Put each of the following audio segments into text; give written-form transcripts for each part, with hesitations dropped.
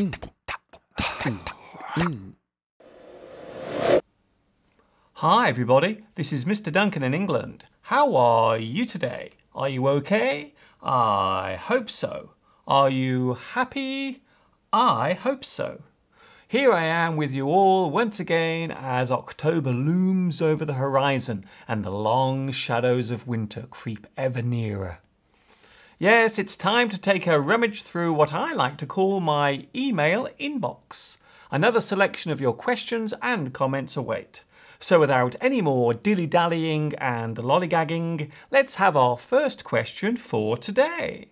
Hi everybody, this is Mr. Duncan in England. How are you today? Are you okay? I hope so. Are you happy? I hope so. Here I am with you all once again as October looms over the horizon and the long shadows of winter creep ever nearer. Yes, it's time to take a rummage through what I like to call my email inbox. Another selection of your questions and comments await. So without any more dilly-dallying and lollygagging, let's have our first question for today.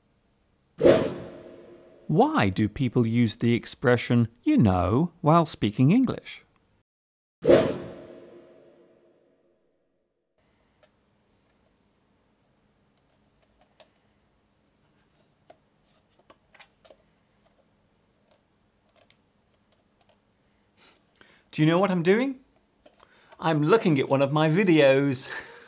Why do people use the expression, you know, while speaking English? Do you know what I'm doing? I'm looking at one of my videos.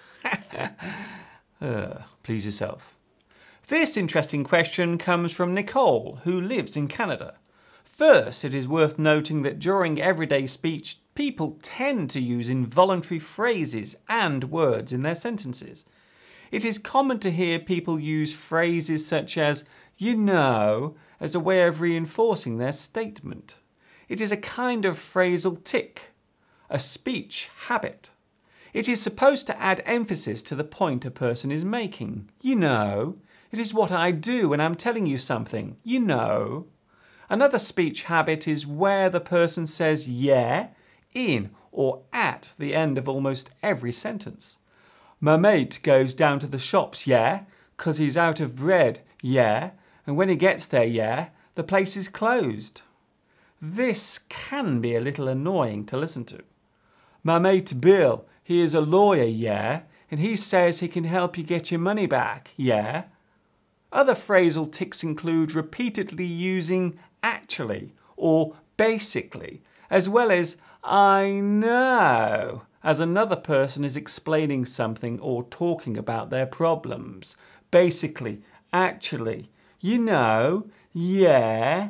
Please yourself. This interesting question comes from Nicole, who lives in Canada. First, it is worth noting that during everyday speech, people tend to use involuntary phrases and words in their sentences. It is common to hear people use phrases such as, you know, as a way of reinforcing their statement. It is a kind of phrasal tic, a speech habit. It is supposed to add emphasis to the point a person is making. You know, it is what I do when I'm telling you something. You know. Another speech habit is where the person says yeah, in, or at the end of almost every sentence. My mate goes down to the shops, yeah, 'cause he's out of bread, yeah, and when he gets there, yeah, the place is closed. This can be a little annoying to listen to. My mate Bill, he is a lawyer, yeah, and he says he can help you get your money back, yeah. Other phrasal tics include repeatedly using actually or basically, as well as I know, as another person is explaining something or talking about their problems. Basically, actually, you know, yeah.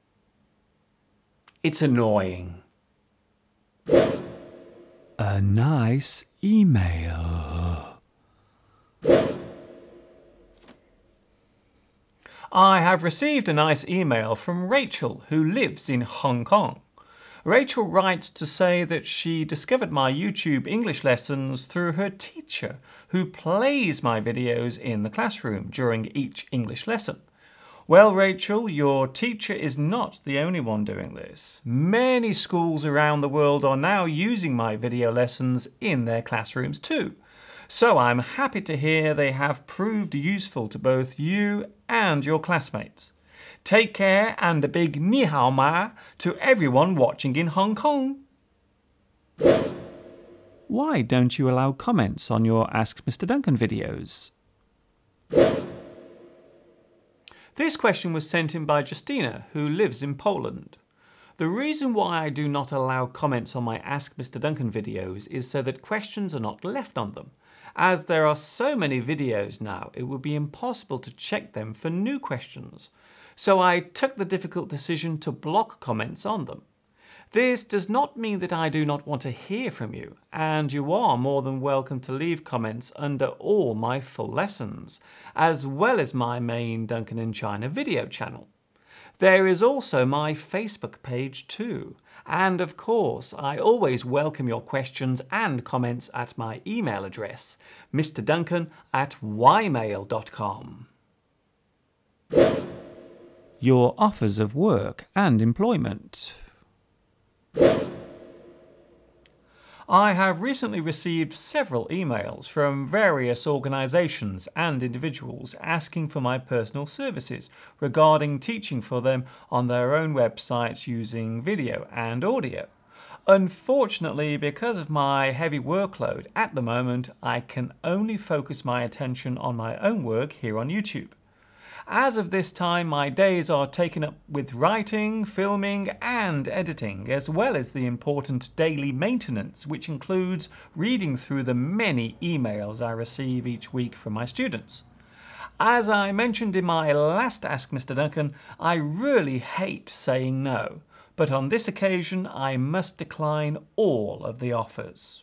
It's annoying. A nice email. I have received a nice email from Rachel, who lives in Hong Kong. Rachel writes to say that she discovered my YouTube English lessons through her teacher, who plays my videos in the classroom during each English lesson. Well, Rachel, your teacher is not the only one doing this. Many schools around the world are now using my video lessons in their classrooms too. So I'm happy to hear they have proved useful to both you and your classmates. Take care and a big ni hao ma to everyone watching in Hong Kong. Why don't you allow comments on your Ask Mr. Duncan videos? This question was sent in by Justina, who lives in Poland. The reason why I do not allow comments on my Ask Mr. Duncan videos is so that questions are not left on them. As there are so many videos now, it would be impossible to check them for new questions. So I took the difficult decision to block comments on them. This does not mean that I do not want to hear from you, and you are more than welcome to leave comments under all my full lessons, as well as my main Duncan in China video channel. There is also my Facebook page too, and of course I always welcome your questions and comments at my email address, mrduncan@ymail.com. Your offers of work and employment. I have recently received several emails from various organisations and individuals asking for my personal services regarding teaching for them on their own websites using video and audio. Unfortunately, because of my heavy workload at the moment, I can only focus my attention on my own work here on YouTube. As of this time, my days are taken up with writing, filming and editing, as well as the important daily maintenance, which includes reading through the many emails I receive each week from my students. As I mentioned in my last Ask Mr. Duncan, I really hate saying no, but on this occasion I must decline all of the offers.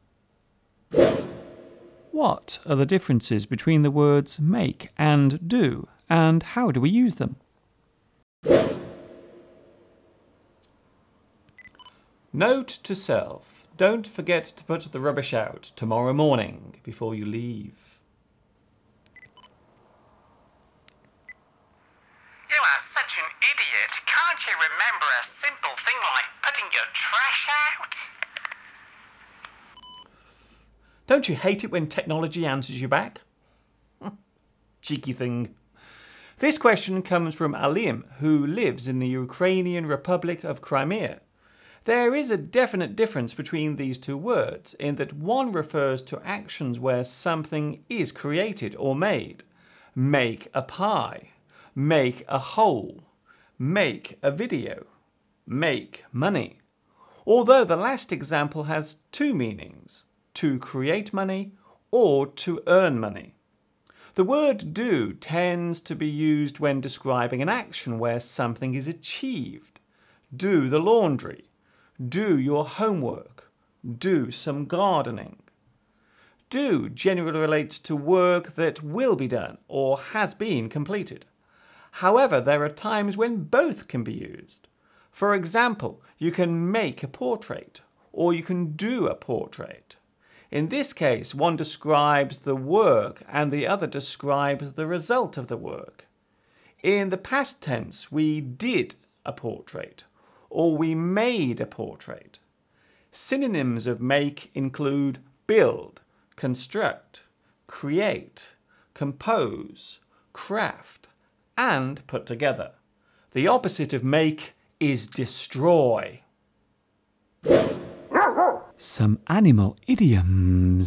What are the differences between the words make and do, and how do we use them? Note to self: don't forget to put the rubbish out tomorrow morning before you leave. You are such an idiot. Can't you remember a simple thing like putting your trash out? Don't you hate it when technology answers you back? Cheeky thing. This question comes from Alim, who lives in the Ukrainian Republic of Crimea. There is a definite difference between these two words in that one refers to actions where something is created or made. Make a pie. Make a hole. Make a video. Make money. Although the last example has two meanings: to create money or to earn money. The word do tends to be used when describing an action where something is achieved. Do the laundry. Do your homework. Do some gardening. Do generally relates to work that will be done or has been completed. However, there are times when both can be used. For example, you can make a portrait or you can do a portrait. In this case, one describes the work and the other describes the result of the work. In the past tense, we did a portrait or we made a portrait. Synonyms of make include build, construct, create, compose, craft, and put together. The opposite of make is destroy. Some animal idioms.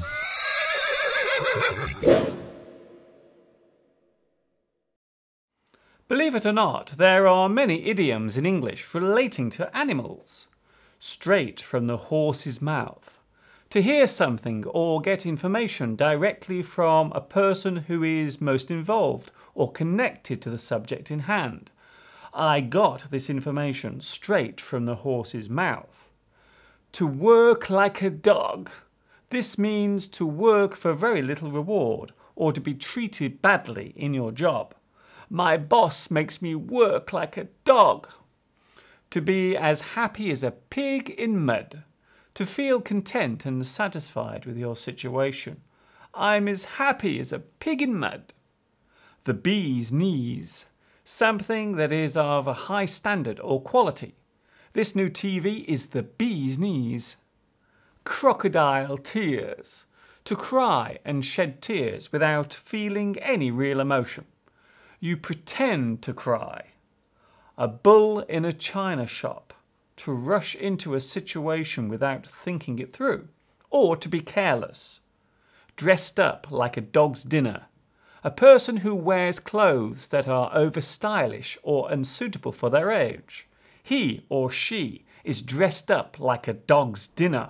Believe it or not, there are many idioms in English relating to animals. Straight from the horse's mouth. To hear something or get information directly from a person who is most involved or connected to the subject in hand. I got this information straight from the horse's mouth. To work like a dog. This means to work for very little reward or to be treated badly in your job. My boss makes me work like a dog. To be as happy as a pig in mud. To feel content and satisfied with your situation. I'm as happy as a pig in mud. The bee's knees. Something that is of a high standard or quality. This new TV is the bee's knees. Crocodile tears. To cry and shed tears without feeling any real emotion. You pretend to cry. A bull in a china shop. To rush into a situation without thinking it through. Or to be careless. Dressed up like a dog's dinner. A person who wears clothes that are over-stylish or unsuitable for their age. He or she is dressed up like a dog's dinner.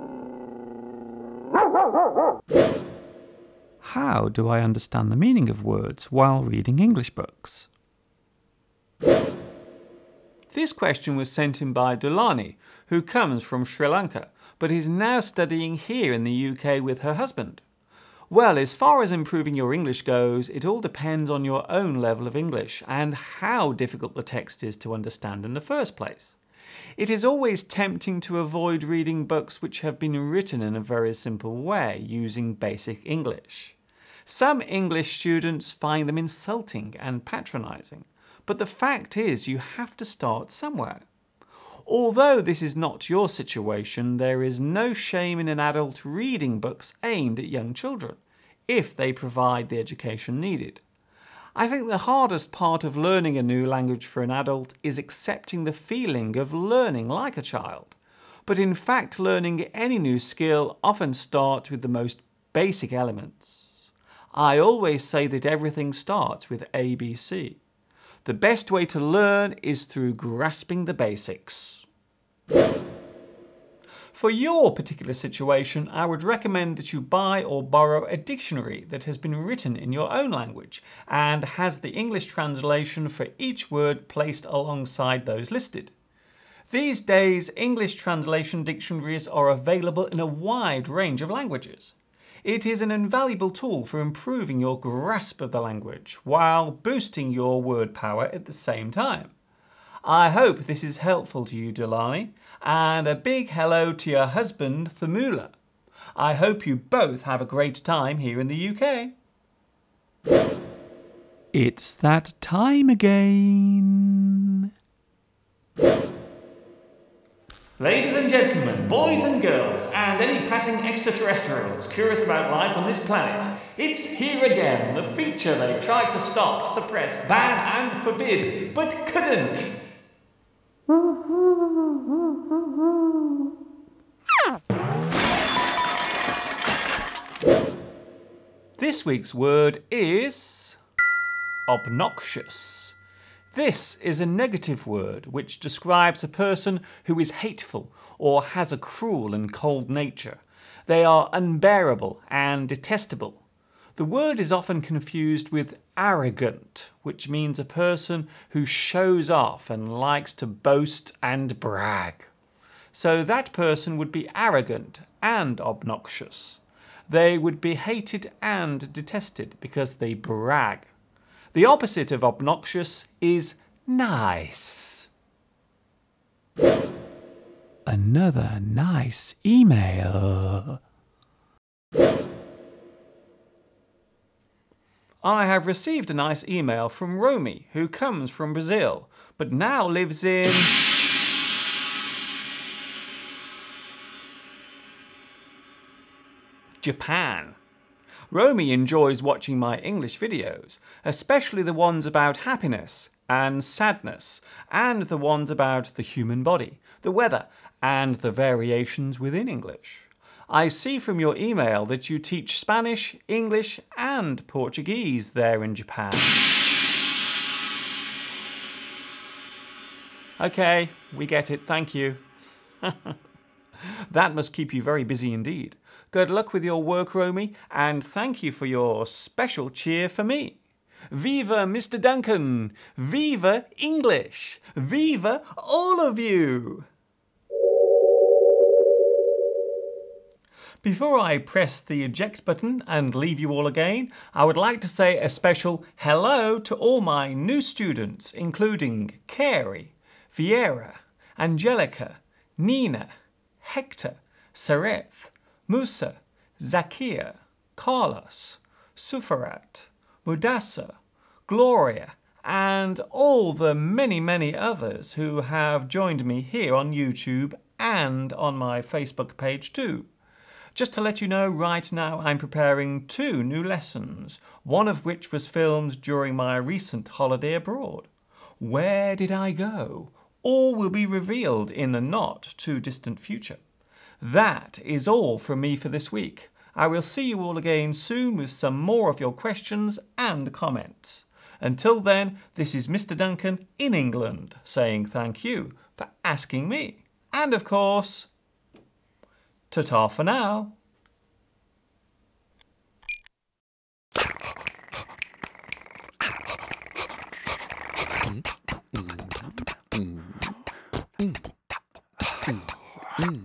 How do I understand the meaning of words while reading English books? This question was sent in by Dulani, who comes from Sri Lanka, but is now studying here in the UK with her husband. Well, as far as improving your English goes, it all depends on your own level of English and how difficult the text is to understand in the first place. It is always tempting to avoid reading books which have been written in a very simple way, using basic English. Some English students find them insulting and patronizing, but the fact is you have to start somewhere. Although this is not your situation, there is no shame in an adult reading books aimed at young children, if they provide the education needed. I think the hardest part of learning a new language for an adult is accepting the feeling of learning like a child. But in fact, learning any new skill often starts with the most basic elements. I always say that everything starts with ABC. The best way to learn is through grasping the basics. For your particular situation, I would recommend that you buy or borrow a dictionary that has been written in your own language and has the English translation for each word placed alongside those listed. These days, English translation dictionaries are available in a wide range of languages. It is an invaluable tool for improving your grasp of the language while boosting your word power at the same time. I hope this is helpful to you, Delani, and a big hello to your husband, Thamula. I hope you both have a great time here in the UK. It's that time again. Ladies and gentlemen, boys and girls, and any passing extraterrestrials curious about life on this planet, it's here again, the feature they tried to stop, suppress, ban and forbid, but couldn't. This week's word is obnoxious. This is a negative word which describes a person who is hateful or has a cruel and cold nature. They are unbearable and detestable. The word is often confused with arrogant, which means a person who shows off and likes to boast and brag. So that person would be arrogant and obnoxious. They would be hated and detested because they brag. The opposite of obnoxious is nice. Another nice email. I have received a nice email from Romy, who comes from Brazil, but now lives in Japan. Romy enjoys watching my English videos, especially the ones about happiness and sadness, and the ones about the human body, the weather, and the variations within English. I see from your email that you teach Spanish, English, and Portuguese there in Japan. Okay, we get it, thank you. That must keep you very busy indeed. Good luck with your work, Romy, and thank you for your special cheer for me. Viva Mr. Duncan! Viva English! Viva all of you! Before I press the eject button and leave you all again, I would like to say a special hello to all my new students, including Carey, Vieira, Angelica, Nina, Hector, Sareth, Musa, Zakia, Carlos, Sufarat, Mudassa, Gloria, and all the many others who have joined me here on YouTube and on my Facebook page too. Just to let you know, right now I'm preparing 2 new lessons, one of which was filmed during my recent holiday abroad. Where did I go? All will be revealed in the not too distant future. That is all from me for this week. I will see you all again soon with some more of your questions and comments. Until then, this is Mr. Duncan in England saying thank you for asking me. And of course, ta-ta for now. Mm.